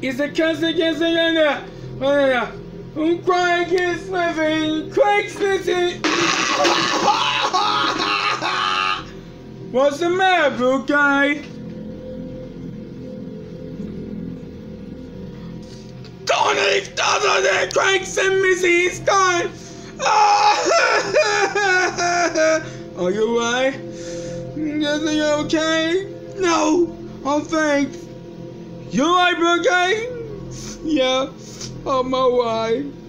It's a cancer against the I'm crying against living. Craig's missing. What's the matter, bro guy? Tony doesn't it. Craig's missing. He's gone. Are you alright? Is he okay? No. Oh, thanks. You alright, bro guy? Yeah, I'm alright.